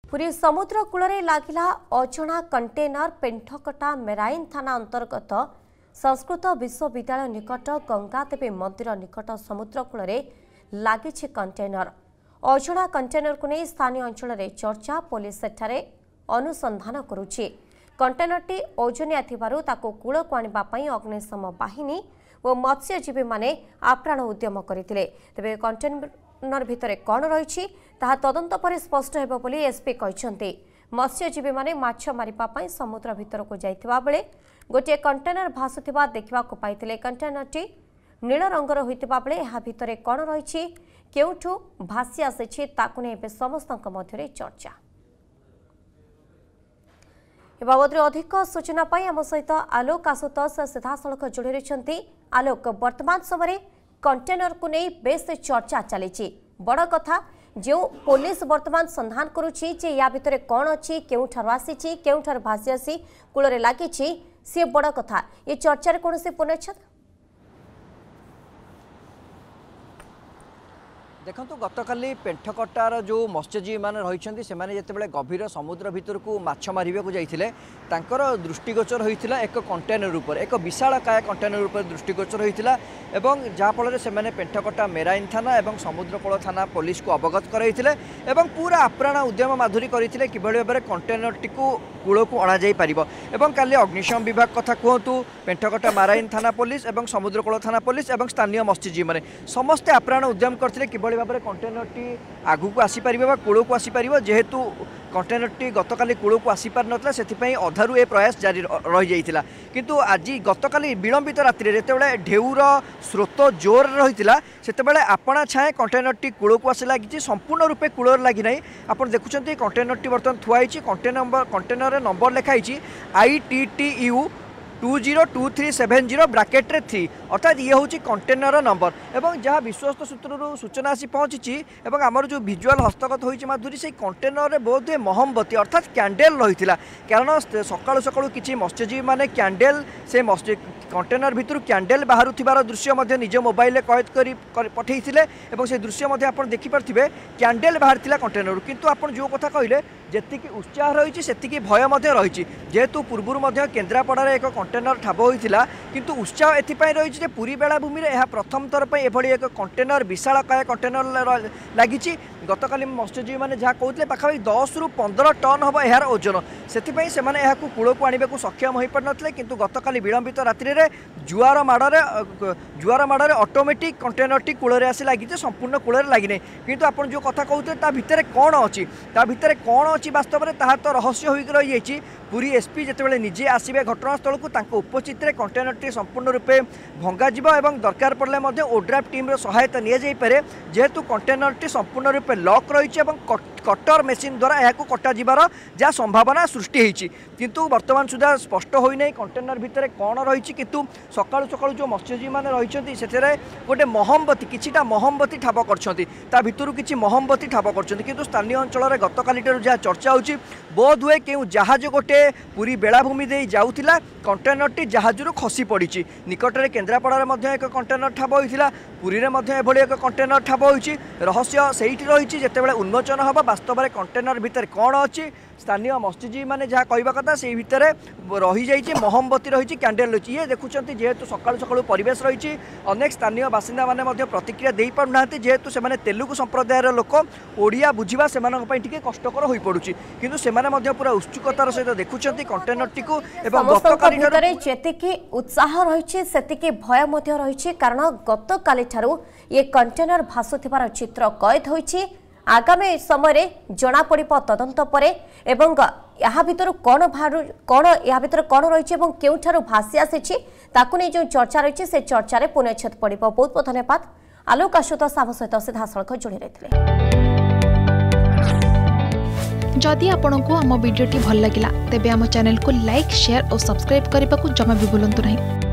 पुरी समुद्र कूल लागिला अजणा container पेंठकटा marine थाना अंतर्गत संस्कृत विश्वविद्यालय निकट गंगादेवी मंदिर निकट समुद्र कूल लगी कंटेनर अजणा कंटेनर को नहीं स्थानीय अंचल चर्चा पुलिस सेठारे अनुसंधान करुछि। कंटेनरटी ओजनिया थिबारु ताको कूल को आनिबा पई अग्निशम बाहिनी और मत्स्यजीवी माने आप्राण उद्यम करथिले। तेबे कंटेनर भितरे कौन रही तदंत पर स्पष्ट हेबो बोली एसपी कहछन्ते। मत्स्यजीवी माने माछ मारिबा पई समुद्र भितर को जाइथिबा बेले गोटे कंटेनर भासुथिबा देखिबा को पाइथिले। कंटेनरटी नील रंगर होइतिबा बेले एहा भितरे कौन रही केउठु भासी आसीछि ताकु नै बे समस्तक मध्यरे चर्चा। ए बाबदरे अधिक सूचना पाई आम सहित आलोक आशुतोष सीधासलख जोड़ी रही। आलोक, वर्तमान समय कंटेनर को नहीं बेस चर्चा चली बड़ कथा जो पुलिस वर्तमान संधान करुछि जे या भितरे कौन अच्छी केउठार आसी केउठार भासी आसी कूल लगी सी बड़ कथा। ये चर्चा रे कौन से पुनच्छेद देखो गतकाली पेंठकटार जो मत्स्यजीवी मैंने रही से गभीर समुद्र भितर को माछ मारे को जाइए दृष्टिगोचर होता एक कंटेनर उपर एक विशालकाय कंटेनर उपर दृष्टिगोचर होता जहाँफल से पेंठकटा मेराइन थाना और समुद्रकूल थाना पुलिस को अवगत कराइले पूरा आप्राण उद्यम माधुरी करते कि भाव में कंटेनर टी कूल को अणा पार काली अग्निशम विभाग कथा कहतु पेंठकटा मेराइन थाना पुलिस और समुद्रकूल थाना पुलिस और स्थानीय मत्स्यजीवी मैंने समस्ते आप्राण उद्यम करते कि भाव में कंटेनर टी आगू को आसीपर कूल को आसीपर जेहेतु कंटेनर टी गतकाली कूल को आसीपार नाला से अधारू ए प्रयास जारी रही जाता किंतु आज गतकाली विलंबित रात्रि जिते ढेउर स्रोत जोर रही से आपणा छाए कंटेनर टी कूल को आसी लगी संपूर्ण रूपे कूल लगी ना। आप देखुं कंटेनर टी बर्तमान थुआई कंटेनर नंबर लिखाई ITTU 202370 ब्राकेट्रे 3 अर्थात ये हूँ कंटेनर नंबर एवं जहाँ विश्वस्त सूत्र सूचना आसी पहुँची और आमर जो विजुआल हस्तगत होती माधुरी से कंटेनर में बहुत मोहम्बती अर्थात कैंडेल रही कारण सकाळु सकाळु किसी मत्स्यजीवी मैंने कैंडेल से कंटेनर भितर कैंडेल बाहर दृश्य निज मोबाइल कैद कर पठे से दृश्य आप देखिपे कैंडेल बाहर कंटेनर किंतु आप जो कथा कहले जी उत्साह रही से भय रही जेहेतु पूर्व केन्द्रापड़ा एक कंटेनर ठाब होता किंतु उत्साह एपाई रही पुरी बेलाभूमि यह प्रथम थर पर एभली एक कंटेनर विशालकाय कंटेनर लगी गतकाली मत्स्यजीवी मैंने जहाँ कहते पाखापाखि 10 ରୁ 15 टन हम यार ओजन से कूल को आने को सक्षम हो पार ना कि गतकाली विलंबित रात्रि में जुआर माड़े ऑटोमेटिक कंटेनर टी कूल आसी लगी संपूर्ण कूल लगी किंतु आप जो कथा कहते भितर कौन अच्छी कौन अच्छी वास्तव में ताहा तो रहस्य होकर रही जाइए। पुरी एसपी जिते निजे आसवे घटनास्थल को उपस्थित कंटेनर टी संपूर्ण रूपे भंगा और दरकार पड़े ओड्राफ टीम सहायता निपारे जेहेतु कंटेनर टी संपूर्ण रूपे लॉक रही कटर मेसीन द्वारा यह कटा जीवार जहाँ संभावना सृष्टि होती किंतु वर्तमान सुधा स्पष्ट होना कंटेनर भितर कौन रही किंतु सकाळु सकाळु जो मत्स्यजीवी मैंने रही से गोटे मोहम्बती किछिटा मोहम्बती ठाब कर किसी मोहम्बती ठाब कर स्थानीय अंचल गतकाली जहाँ चर्चा होची बोध हुए क्यों जहाज गोटे पूरी बेलाभूमि दे जाऊला कंटेनर टी जहाज खसी पड़ी निकट में केन्द्रापड़ा एक कंटेनर ठाब होता पुरी में एभली एक कंटेनर ठाब होती रहस्य से रही जिते उन्मोचन हम वास्तव में कंटेनर भितर कौन अच्छी स्थानीय मत्स्यजीवी मैंने जहाँ कहवा कथा से भितर रही जाइए मोहम्बती रही कैंडेल रही ये देखुं जेहेतु सकाळु सकाळु परिवेश रही अनेक स्थानीय बासिंदा मैंने प्रतिक्रिया दे पारना जेहेतु से तेलुगु संप्रदायर लोक ओडिया बुझा से कष्टकर हो पड़ुछि किंतु से पूरा उत्सुकतार सहित देखुं कंटेनर टी को जेतिकी उत्साह रही से भय रही कारण गतकाली ये कंटेनर भासुथिबार चित्र कैद होइछि। आगामी समय जना पड़िबो तदंत परे एवं या भितर कौन या भितर कौन रही केउठारु भासी आसी ताकु नै जो चर्चा रही से चर्चा रे पुनच्छेद पड़िबो। बहुत बहुत धन्यवाद आलोक आशुतोष आम सहित सीधासलख जोड़ी रही। जदि आपंक आम भिडी भल लगा तेब आम चैनल को लाइक शेयर और सब्सक्राइब करने को जमा भी भूलु नहीं।